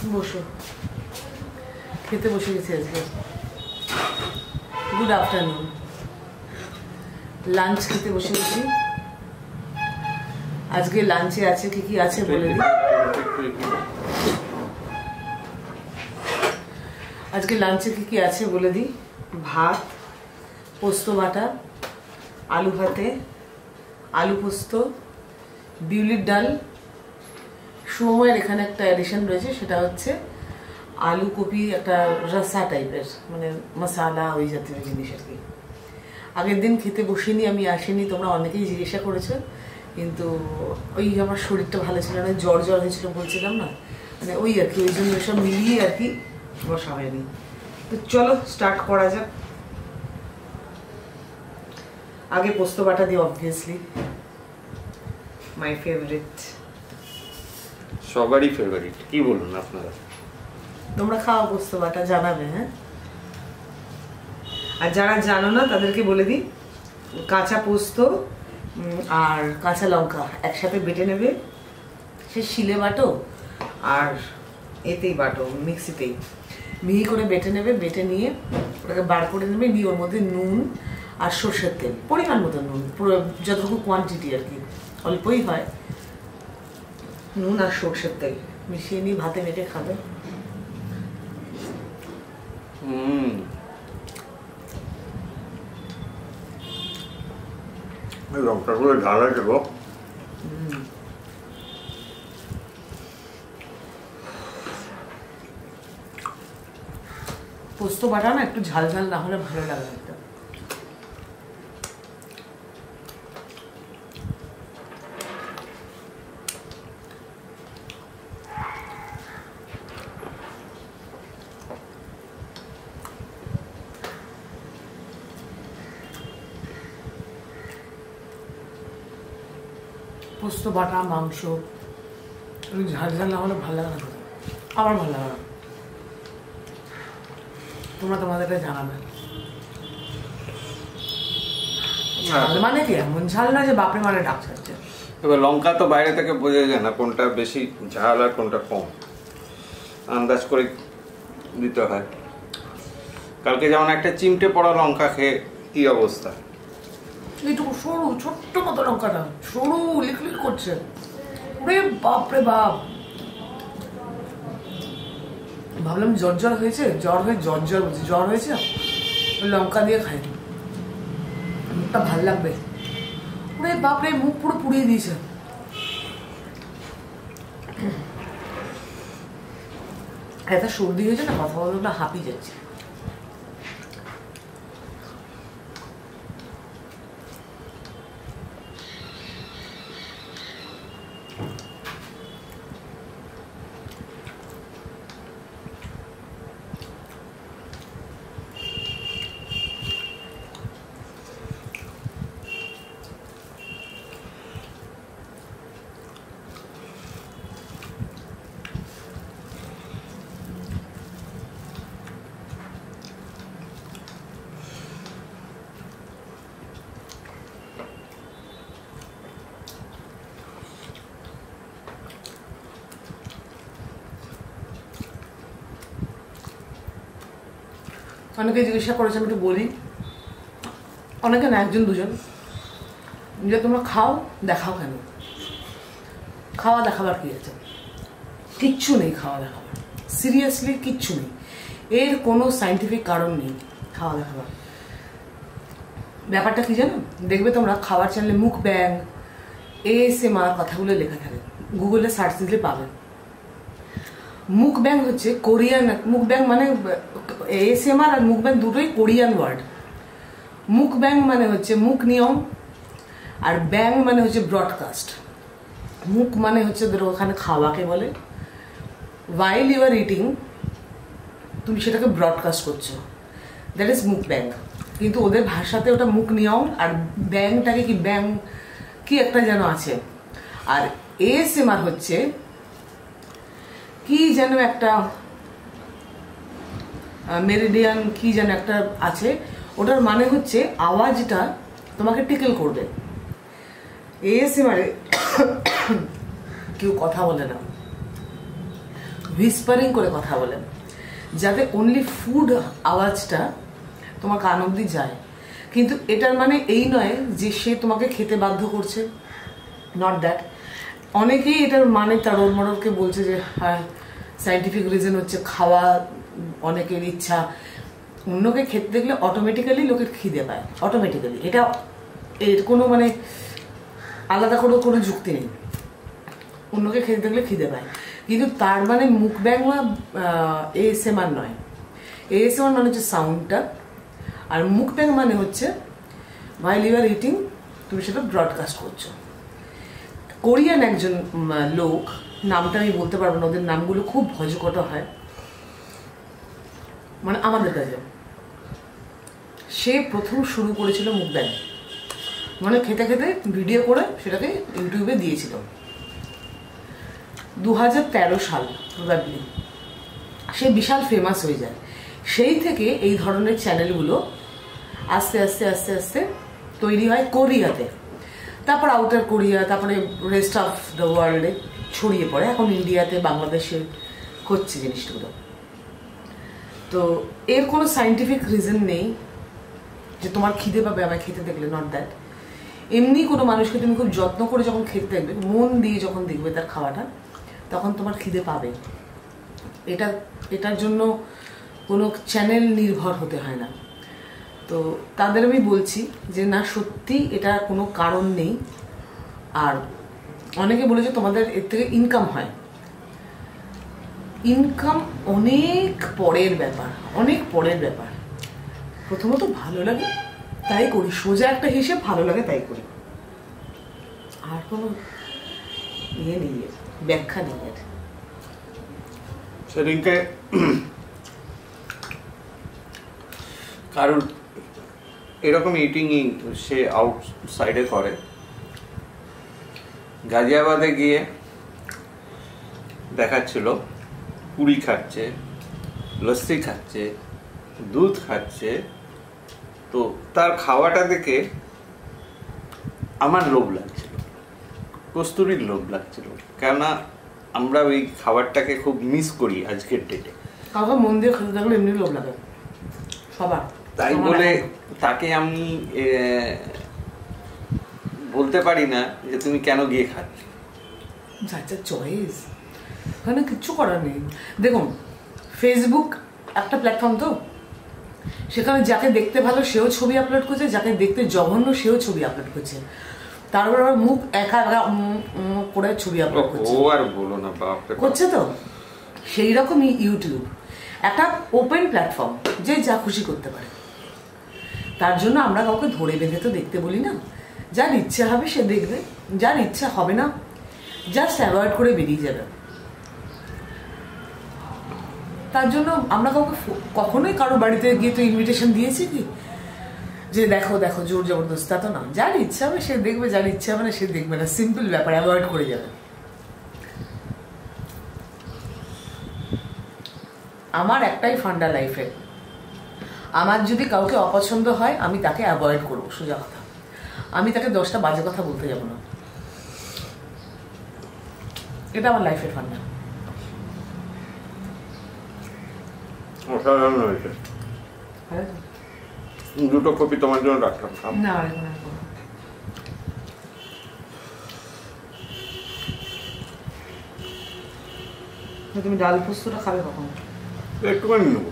বসো, খেতে বসে গেছি আজকে। গুড আফটারনুন, লাঞ্চ খেতে বসে গেছি। আজকে লাঞ্চে আছে কি কি আছে বলে দিই। আজকে লাঞ্চে কি কি আছে বলে দিই। ভাত, পোস্ত বাটা, আলু ভাতে, আলু পোস্ত, বিউলির ডাল। সময়ের এখানে একটা অ্যাডিশন রয়েছে, সেটা হচ্ছে আলু কপি, একটা রসা টাইপের, মানে মশালা ওই জাতীয় জিনিস আর কি। আগের দিন খেতে বসিনি, আমি আসিনি, তোমরা অনেকেই জিজ্ঞাসা করেছো, কিন্তু ওই আমার শরীরটা ভালো ছিল না, জ্বর জ্বর হয়েছিল বলছিলাম না, মানে ওই আর কি, ওই জন্য সব মিলিয়ে আর কি বসা হয়নি। তো চলো স্টার্ট করা যাক। আগে পোস্ত বাটা দিই, অবভিয়াসলি মাই ফেভারিট, সবারই ফেভারিট। কি বলুন আপনারা? তোমরা খাও পোস্ত বাটা, জানাবে। হ্যাঁ, আর যারা জানো না তাদেরকে বলে দিই, কাঁচা পোস্ত আর কাঁচা লঙ্কা একসাথে বেটে নেবে, সে শিলে বাটো আর এতেই বাটো, মিক্সিতেই মিহি করে বেটে নেবে। বেটে নিয়ে ওটাকে বার করে নেবে, নিয়ে ওর মধ্যে নুন আর সর্ষের তেল, পরিমাণ মতো নুন, পুরো যতটুকু কোয়ান্টিটি আর কি, অল্পই হয়, নুন আর সর্ষের তেল মিশিয়ে নিয়ে ভাতে মেখে খাবে। লঙ্কা করে ঝাল আছে গো। পোস্ত বাটা না একটু ঝাল ঝাল না হলে ভালো লাগে না। পোস্ত বাটা মাংস ঝাল ঝাল না হলে ভালো লাগে না, আমার ভালো লাগে না। তোমরা তোমাদেরকে জানাবে। ঝাল মানে কি এমন ঝাল না যে বাপরে মানে ডাক ছাড়ছে। এবার লঙ্কা তো বাইরে থেকে বোঝা যায় না কোনটা বেশি ঝাল আর কোনটা কম, আন্দাজ করে দিতে হয়। কালকে যেমন একটা চিমটে পড়া লঙ্কা খেয়ে কি অবস্থা, এইটুকু সরু ছোট্ট মতো লঙ্কাটা, সরু লিকলিক করছে, ওরে বাপরে বাপ। ভাবলাম জ্বর জ্বর হয়েছে, জ্বর হয়ে জ্বর বলছি, জ্বর হয়েছে, ওই লঙ্কা দিয়ে খাই, মুখটা ভাল লাগবে। ওরে বাপরে, মুখ পুরো পুড়িয়ে দিয়েছে। এত সর্দি হয়েছে না, কথা বলতে না হাঁপিয়ে যাচ্ছে। অনেকে জিজ্ঞাসা করেছে, আমি একটু বলি, অনেকে না, একজন দুজন, যে তোমরা খাও দেখাও কেন? খাওয়া দেখাবার কি আছে? কিচ্ছু নেই খাওয়া দেখাবার, সিরিয়াসলি কিচ্ছু নেই, এর কোনো সাইন্টিফিক কারণ নেই খাওয়া দেখাবার। ব্যাপারটা কি জানো, দেখবে তোমরা খাবার চ্যানেলে মুখ ব্যাং, ASMR কথাগুলো লেখা থাকে, গুগলে সার্চ দিলে পাবে। মুখ ব্যাং হচ্ছে কোরিয়ান, মুখ ব্যাং মানে ASMR আর মুখ ব্যাং দুটোই কোরিয়ান ওয়ার্ড। মুখ ব্যাং মানে হচ্ছে মুখ নিয়ম, আর ব্যাং মানে হচ্ছে ব্রডকাস্ট। মুখ মানে হচ্ছে ধরো ওখানে খাওয়াকে বলে, while you are eating তুমি সেটাকে ব্রডকাস্ট করছো, দ্যাট ইজ মুখ ব্যাং। কিন্তু ওদের ভাষাতে ওটা মুখ নিয়ম, আর ব্যাংটাকে কি ব্যাং কি একটা যেন আছে। আর ASMR হচ্ছে কি যেন একটা মেরিডিয়ান কি যেন একটা আছে, ওটার মানে হচ্ছে আওয়াজটা তোমাকে টিকল করবে। ASMR কেউ কথা বলে না, হুইসপারিং করে কথা বলে, যাতে অনলি ফুড আওয়াজটা তোমার কান অবধি যায়। কিন্তু এটার মানে এই নয় যে সে তোমাকে খেতে বাধ্য করছে, নট দ্যাট। অনেকেই এটার মানে তার রোল মডেলকে বলছে যে হ্যাঁ সাইন্টিফিক রিজন হচ্ছে খাওয়া, অনেকের ইচ্ছা। অন্যকে খেতে দেখলে অটোমেটিক্যালি লোকের খিদে পায়, অটোমেটিক্যালি। এটা এর কোনো মানে আলাদা কোনো যুক্তি নেই, অন্যকে খেতে দেখলে খিদে পায়। কিন্তু তার মানে মুখব্যাং বা এএসএমআর নয়। এএসএমআর মানে হচ্ছে সাউন্ডটা, আর মুখব্যাং মানে হচ্ছে while you are eating তুমি সেটা ব্রডকাস্ট করছো। কোরিয়ান একজন লোক, নামটা আমি বলতে পারবো না, ওদের নামগুলো খুব ভজকট হয়, মানে আমাদের কাছে। সে প্রথম শুরু করেছিল মুখব্যাং, মানে খেতে খেতে ভিডিও করে সেটাকে ইউটিউবে দিয়েছিল 2013 সাল প্রবাবলি। সে বিশাল ফেমাস হয়ে যায়। সেই থেকে এই ধরনের চ্যানেলগুলো আস্তে আস্তে আস্তে আস্তে তৈরি হয় কোরিয়াতে, তারপর আউটার কোরিয়া, তারপরে রেস্ট অফ দ্য ওয়ার্ল্ডে ছড়িয়ে পড়ে। এখন ইন্ডিয়াতে, বাংলাদেশে হচ্ছে জিনিসগুলো। তো এর কোনো সায়েন্টিফিক রিজন নেই যে তোমার খিদে পাবে আমায় খেতে দেখলে, নট দ্যাট। এমনি কোনো মানুষকে তুমি খুব যত্ন করে যখন খেতে দেখবে, মন দিয়ে যখন দেখবে তার খাওয়াটা, তখন তোমার খিদে পাবে। এটার জন্য কোনো চ্যানেল নির্ভর হতে হয় না। তো তাদের আমি বলছি যে না, সত্যি এটা কোনো কারণ নেই। আর অনেকে বলেছে তোমাদের এর থেকে ইনকাম হয়। ইনকাম অনেক পরের ব্যাপার, অনেক পরের ব্যাপার। প্রথমত ভালো লাগে তাই করি, সোজা একটা হিসেব, ভালো লাগে তাই করি, আর কোনো ইয়ে নেই, ব্যাখ্যা নেই এর। সেদিনকে কারোর এরকম ইটিংই সে আউটসাইডে করে, গাজিয়াবাদে গিয়ে দেখাচ্ছিল পুরি খাচ্ছে, লস্যি খাচ্ছে, দুধ খাচ্ছে। তো তার খাওয়াটা দেখে আমার লোভ লাগছিল, কস্তুরীর লোভ লাগছিল, কেননা আমরা ওই খাবারটাকে খুব মিস করি আজকের ডেটে। কাউকে মন দিয়ে খেতে থাকলে এমনি লোভ লাগে সবার। তাই বলে তাকে আমি বলতে পারি না যে তুমি কেন গিয়ে খাচ্ছ, যার যার চয়েস, ওখানে কিচ্ছু করার নেই। দেখুন, ফেসবুক একটা প্ল্যাটফর্ম, তো সেখানে যাকে দেখতে ভালো সেও ছবি আপলোড করছে, যাকে দেখতে জঘন্য সেও ছবি আপলোড করছে, তারপর আবার মুখ একা একা করে ছবি আপলোড করছে। ও আর বলো না, বাপরে করছে। তো সেই রকমই ইউটিউব একটা ওপেন প্ল্যাটফর্ম, যে যা খুশি করতে পারে। তার জন্য আমরা কাউকে ধরে বেঁধে তো দেখতে বলি না। যার ইচ্ছা হবে সে দেখবে, যার ইচ্ছা হবে না জাস্ট অ্যাভয়েড করে বেরিয়ে যাবে। তার জন্য আমরা কাউকে কখনোই কারো বাড়িতে গিয়ে তো ইনভিটেশন দিয়েছি কি যে দেখো দেখো জোর জবরদস্ত, তা তো না। যার ইচ্ছা হবে সে দেখবে, যার ইচ্ছা হবে না সে দেখবে না। সিম্পল ব্যাপার, অ্যাভয়েড করে যাবে। আমার একটাই ফান্ডা লাইফে, আমার যদি কাউকে অপছন্দ হয় আমি তাকে অ্যাভয়েড করবো, সোজা কথা। আমি তাকে 10টা বাজে কথা বলতে যাবো না। এটা আমার লাইফের ফান্ডা। অসাধারণ হয়েছে। দুটো কপি তোমার জন্য রাখলাম। না, তুমি ডাল পোস্তটা খাবে কখন? একটুখানি নেবো।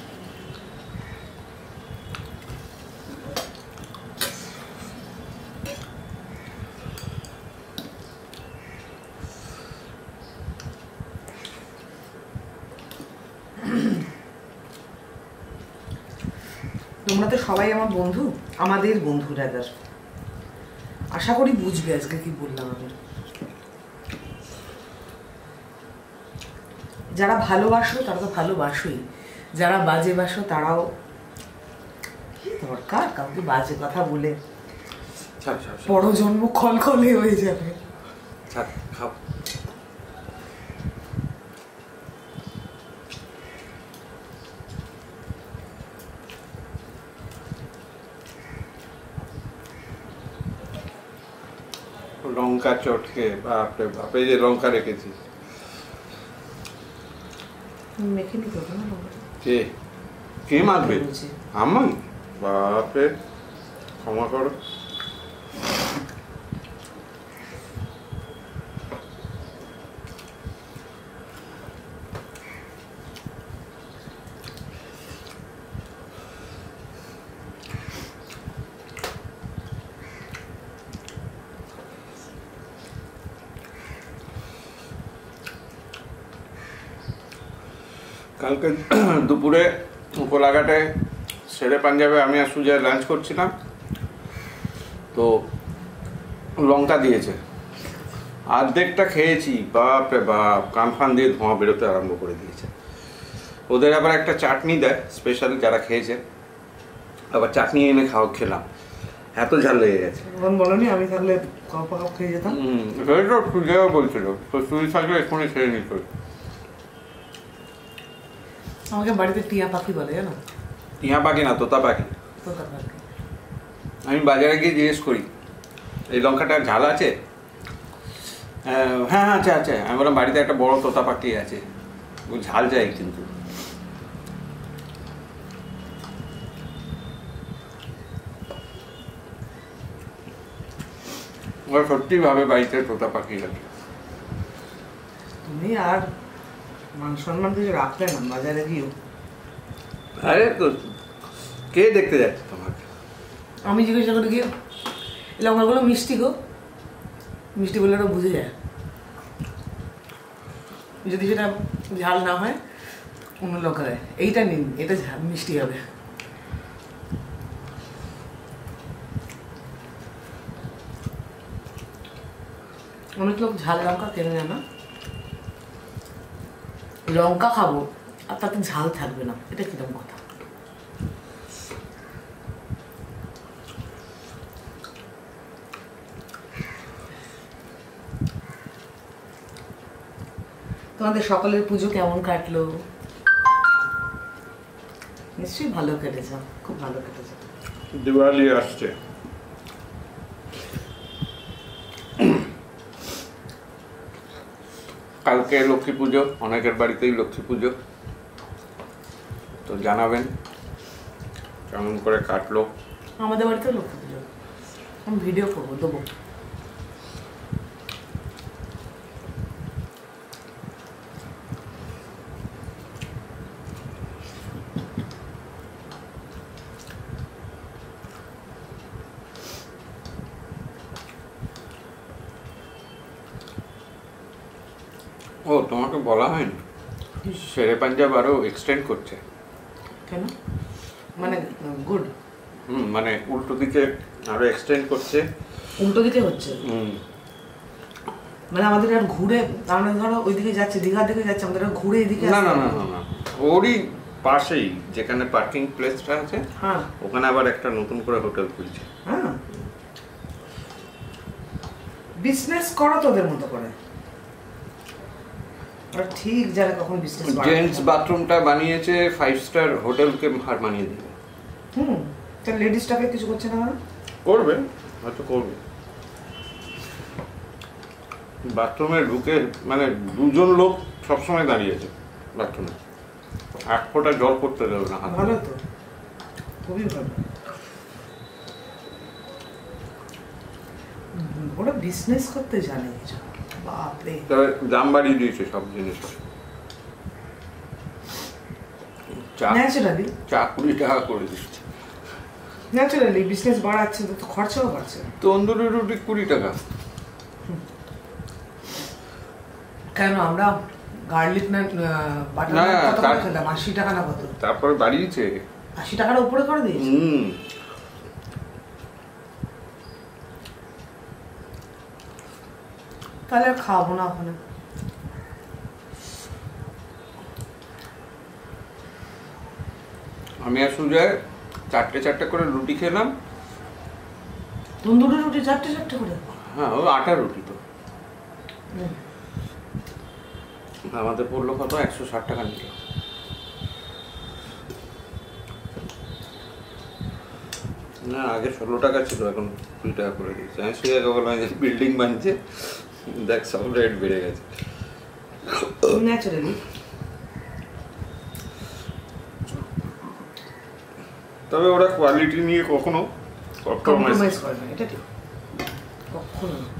তোমরা তো সবাই আমার বন্ধু, আমাদের বন্ধু রাদার। আশা করি বুঝবে আজকে কি বললাম আমি। যারা ভালোবাসো তারা তো ভালোবাসোই, যারা বাজে বাসো তারাও। কি দরকার কাউকে বাজে কথা বলে পরজন্ম খলখলে হয়ে যাবে। লঙ্কা চটকে বাপরে বাপে, যে লঙ্কা রেখেছি মেখে নিতে হতো না লঙ্কাটা। কে মাখবে? আমি? বাপরে, ক্ষমা করো। কালকে দুপুরে কোলাঘাটে শেরে পাঞ্জাবে আমি আর সুজয় লাঞ্চ করছিলাম, তো লঙ্কা দিয়েছে, অর্ধেকটা খেয়েছি, বাপরে বাপ, কান ফান দিয়ে ধোঁয়া বেরোতে আরম্ভ করে দিয়েছে। ওদের আবার একটা চাটনি দেয় স্পেশাল, যারা খেয়েছে আবার চাটনি এনে খেলাম, এত ঝাল লেগে গেছে। বলনি আমি থাকলে কাপ খেয়ে যেতাম। সুজয়ও বলছিল, তো তুই থাকলে এক্ষুনি খেয়ে নিত। আমাকে বাড়িতে টিয়া পাখি বলে, জানো? টিয়া পাখি না, তোতা পাখি। তোতা পাখি। আমি বাজারে গিয়ে জিজ্ঞেস করি এই লঙ্কাটা ঝাল আছে? হ্যাঁ আছে আছে। আমি বললাম বাড়িতে একটা বড় তোতা পাখি আছে, ও ঝাল চাই কিন্তু। ওরা সত্যি ভাবে বাড়িতে তোতা পাখি আছে। তুমি আর মান সম্মান কিছু রাখলে না বাজারে গিয়েও। আরে তো কে দেখতে যাচ্ছে তোমাকে? আমি জিজ্ঞাসা করে গিয়ে লঙ্কাগুলো মিষ্টি গো, মিষ্টি বলে ওরা বুঝে যায়। যদি সেটা ঝাল না হয় অন্য লঙ্কা দেয়, এইটা নিন, এটা মিষ্টি হবে। অনেক লোক ঝাল লঙ্কা কেনে নেয় না, লঙ্কা খাবো আর তাতে ঝাল থাকবে না, এটা কিরকম কথা? তোমাদের সকলের পুজো কেমন কাটলো? নিশ্চয়ই ভালো কেটেছে, খুব ভালো কেটেছে। দিওয়ালি আসছে, কালকে লক্ষ্মী পুজো, অনেকের বাড়িতেই লক্ষ্মী পুজো, তো জানাবেন কেমন করে কাটলো। আমাদের বাড়িতেও লক্ষ্মী পুজো, আমি ভিডিও করবো, দেবো। ও তোমাকে বলা হয়নি, শেরে পাঞ্জাব আরো এক্সটেন্ড করছে। কেন? মানে গুড, মানে উল্টো দিকে আরো এক্সটেন্ড করছে। উল্টো দিকে হচ্ছে? মানে আমাদের আর ঘুরে, আমরা ধরো ওইদিকে যাচ্ছি, দীঘার দিকে যাচ্ছি, আমাদের ঘুরে এদিকে। না না না না, ওরই পাশেই যেখানে পার্কিং প্লেসটা আছে, হ্যাঁ, ওখানে আবার একটা নতুন করে হোটেল খুলছে। হ্যাঁ, বিজনেস করো তোদের মতো করে, আর ঠিক যারা কখন বিজনেস করে। জেন্টস বাথরুমটা বানিয়েছে 5 স্টার হোটেলকে হার মানিয়ে দিবে। তাহলে লেডিস স্টাফে কিছু করছে না? করবে, হয়তো করবে। বাথরুমে ঢুকে মানে দুজন লোক সবসময় দাঁড়িয়েছে বাথরুমে, এক ফোঁটা জল করতে দেবে না। ভালো তো, খুবই ভালো। ওরা বিজনেস করতে জানে, বাপরে। তবে দাম বাড়িয়ে দিয়েছে সব জিনিস। ন্যাচারালি চা 20 টাকা করে দিচ্ছে। ন্যাচারালি বিজনেস বাড়াচ্ছে তো খরচাও বাড়ছে। তন্দুরি রুটি 20 টাকা। কেন আমরা গার্লিক না বাটার কত করে খেলাম? 80 টাকা না কত? তারপরে বাড়িয়েছে 80 টাকার উপরে করে দিয়েছে। তাহলে আর খাবো না ওখানে। আমি আর সুজয় 4টে করে রুটি খেলাম। তন্দুরি রুটি 4টে করে? হ্যাঁ, ও আটা রুটি তো। আমাদের পড়লো কত? 160 টাকা নিল। না, আগে 16 টাকা ছিল, এখন 20 টাকা করে দিয়েছে। আমি সুজয়কে বললাম যে বিল্ডিং বানছে, দেখ সব রেট বেড়ে গেছে। ন্যাচারালি তবে ওরা কোয়ালিটি নিয়ে কখনো কম্প্রোমাইজ করে না, এটা ঠিক, কখনো না।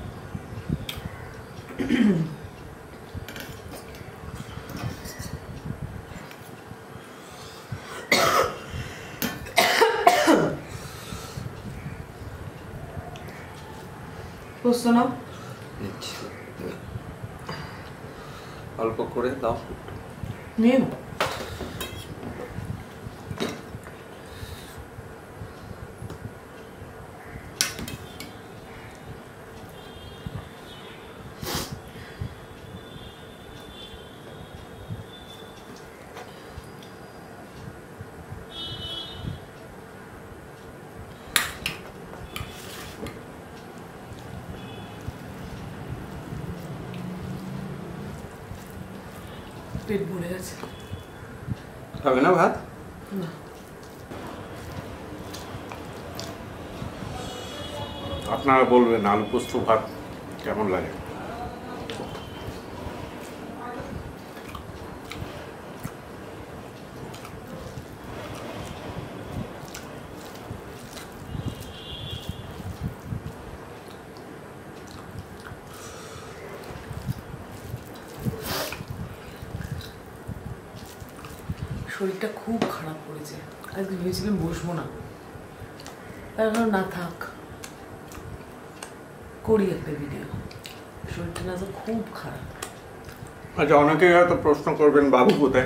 পোস্ত নাও, অল্প করে দাও, নিয়ে নাও। পেট ভরে গেছে। খাবে না ভাত? না, আপনারা বলবেন আলু পোস্ত ভাত কেমন লাগে। শরীরটা খুব খারাপ করেছে, আজকে ভেবেছিলাম বসবো না, তারপর না থাক, করি একটা ভিডিও। শরীরটা না তো খুব খারাপ। আচ্ছা, অনেকেই হয়তো প্রশ্ন করবেন বাবু কোথায়?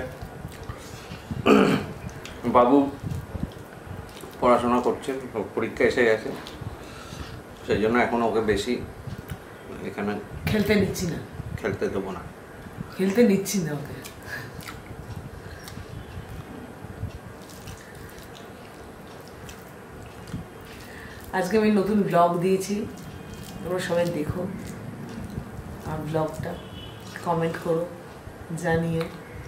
বাবু পড়াশোনা করছেন, পরীক্ষা এসে গেছে, সেই জন্য এখন ওকে বেশি এখানে খেলতে নিচ্ছি না, খেলতে দেবো না। খেলতে নিচ্ছি না ওকে। আজকে আমি নতুন ব্লগ দিয়েছি, তোমরা সবাই দেখো আর ব্লগটা কমেন্ট করো, জানিও।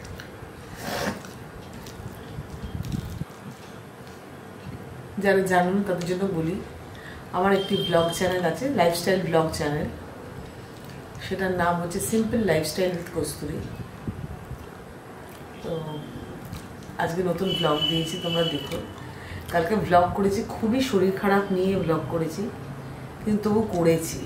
যারা জানো না তাদের জন্য বলি, আমার একটি ব্লগ চ্যানেল আছে, লাইফস্টাইল ব্লগ চ্যানেল, সেটার নাম হচ্ছে সিম্পল লাইফস্টাইল উইথ কস্তুরী। তো আজকে নতুন ব্লগ দিয়েছি, তোমরা দেখো। কালকে ব্লগ করেছি, খুবই শরীর খারাপ নিয়ে ব্লগ করেছি, কিন্তু তবু করেছি।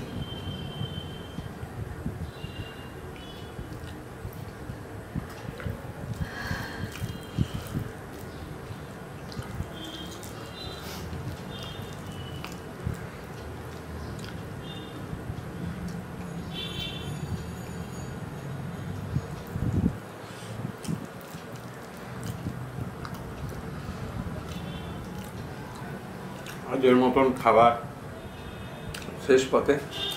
আজকের মতন খাবার শেষ পথে।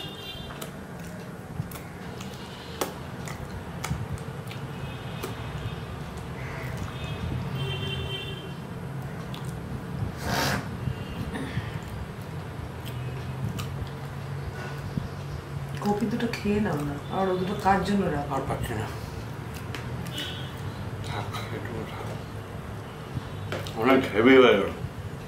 কপি দুটো খেয়ে নাও না, আর ও দুটো কার জন্য রাখো? আর পাচ্ছি না, অনেক হেভি হয়ে গেল।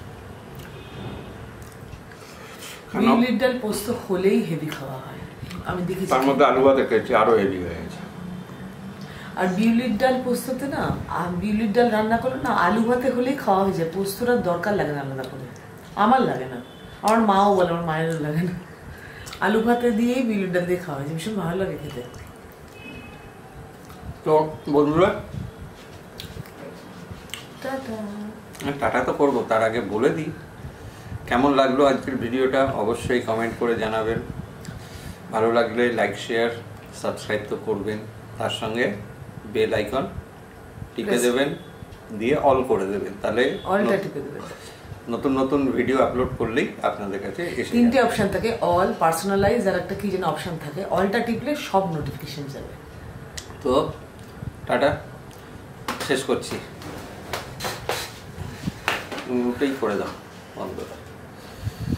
বিউলির ডাল পোস্ত হলেই হেভি খাওয়া হয়, আমি দেখেছি। তার মধ্যে আলু ভাত খেয়েছি, আরো হেভি হয়ে গেছে। আর বিউলির ডাল পোস্ততে না, বিউলির ডাল রান্না করলে না আলু ভাতে হলেই খাওয়া হয়ে যায়, পোস্তটা দরকার লাগে না আলাদা করে। আমার লাগে না, আমার মাও বলে, আমার মায়েরও লাগে না। আলু ভাতে দিয়েই বিউলির ডাল দিয়ে খাওয়া হয়, ভীষণ ভালো লাগে খেতে। তো বন্ধুরা, টাটা। টাটা তো করবো, তার আগে বলে দিই কেমন লাগলো আজকের ভিডিওটা, অবশ্যই কমেন্ট করে জানাবেন। ভালো লাগলে লাইক, শেয়ার, সাবস্ক্রাইব তো করবেন, তার সঙ্গে বেল আইকন টিপে দেবেন, দিয়ে অল করে দেবেন, তাহলে অলটা টিপে দেবেন। নতুন নতুন ভিডিও আপলোড করলেই আপনাদের কাছে এসে তিনটে অপশন থাকে, অল, পার্সোনালাইজ আর একটা কি যেন অপশন থাকে। অলটা টিপলে সব নোটিফিকেশন যাবে। তো টাটা, শেষ করছি। উঠেই করে দাও বন্ধ।